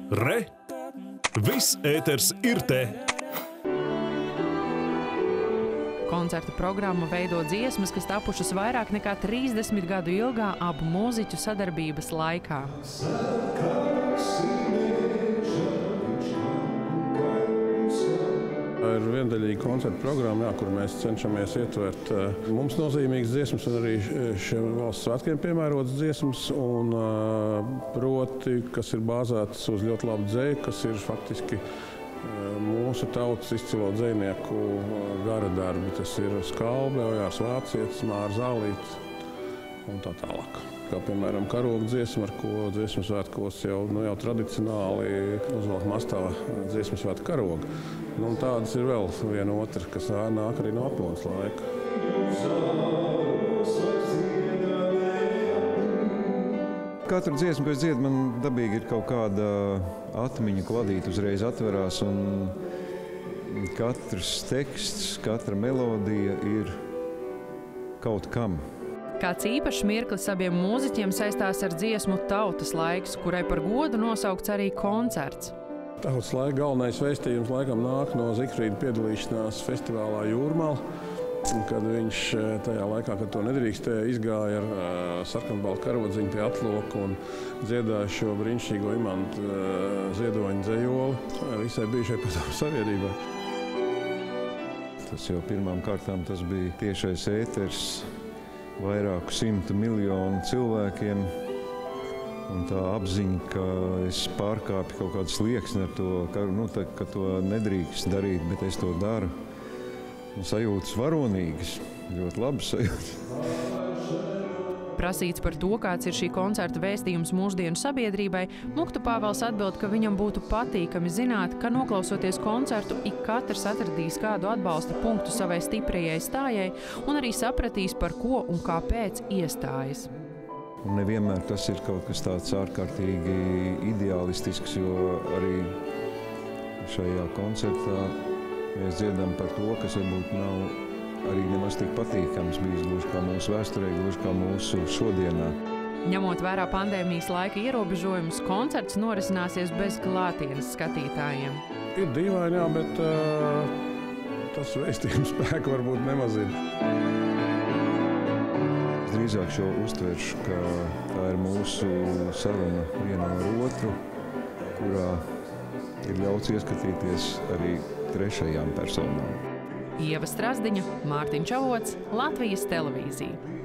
Re! Viss ēters ir te! Koncerta programma veido dziesmas, kas tapušas vairāk nekā 30 gadu ilgā abu mūziķu sadarbības laikā. Ir viendaļīga koncerta programma, kur mēs cenšamies ietvert mums nozīmīgas dziesmas un arī šiem valsts svētkiem piemērotas dziesmas, un proti, kas ir bāzētas uz ļoti labu dzeju, kas ir faktiski mūsu tautas izcilo dzejnieku gara darbi. Tas ir Skalbe, Ojārs Vācietis, Māra Zālītis un tā tālāk. Kā piemēram karoga dziesma, ar ko dziesmu svētkos jau tradicionāli uzvelk mastā dziesmu svētku karoga. Un tādas ir vēl viena otra, kas nāk arī no aplodes laika. Katru dziesmu, ko es dziedu, man dabīgi ir kaut kāda atmiņa kladīta uzreiz atverās, un katrs teksts, katra melodija ir kaut kam. Kāds īpašs mirklis abiem mūziķiem saistās ar dziesmu Tautas laiks, kurai par godu nosaukts arī koncerts. Tautas laika galvenais vēstījums laikam nāk no Zigfrīda piedalīšanās festivālā Jūrmala, kad viņš tajā laikā, kad to nedrīkstēja, izgāja ar sarkanbaltu karodziņu pie atloka un dziedāja šo brīnišķīgo Imantu Ziedoņa dzejoli visai bijušai Padomju Savienībai. Tas jau pirmām kārtām tas bija tiešais ēters vairāku 100 miljonu cilvēkiem. Un tā apziņa, ka es pārkāpju kaut kādu slieksni ar to, ka to nedrīkst darīt, bet es to daru. Un sajūtas varonīgas, ļoti labas sajūtas. Prasīts par to, kāds ir šī koncerta vēstījums mūsdienu sabiedrībai, Muktu Pāvels atbild, ka viņam būtu patīkami zināt, ka noklausoties koncertu, ik katrs atradīs kādu atbalsta punktu savai stiprajai stājai un arī sapratīs, par ko un kāpēc iestājas. Un nevienmēr tas ir kaut kas tāds ārkārtīgi ideālistisks, jo arī šajā koncertā mēs dziedam par to, kas varbūt nav arī nemaz tik patīkams bijis gluži kā mūsu vēsturē, gluži kā mūsu šodienā. Ņemot vērā pandēmijas laika ierobežojumus, koncerts norisināsies bez klātienes skatītājiem. Ir dīvaini, jā, bet tas vēstījums spēku varbūt nemazina. Es drīzāk šo uztveršu, ka tā ir mūsu saruna viena ar otru, kurā ir ļauts ieskatīties arī trešajām personām. Ieva Strazdiņa, Mārtiņš Avots, Latvijas televīzija.